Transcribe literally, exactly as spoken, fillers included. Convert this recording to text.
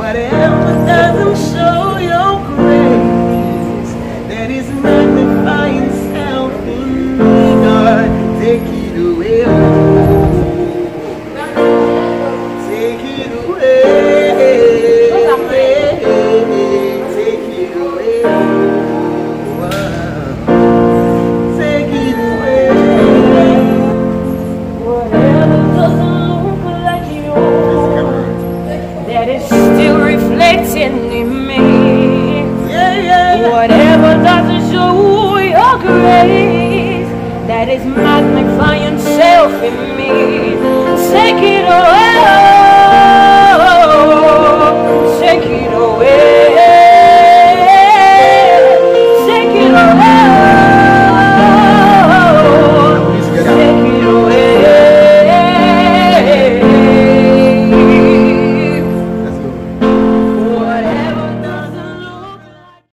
Whatever doesn't show your grace, that is magnifying self in me, God, take it away. Take it away. Take it away. Take it away. Whatever doesn't look like you, that is still reflecting in me. Yeah, yeah. Whatever doesn't show your grace, that is magnifying self in me. Take it away.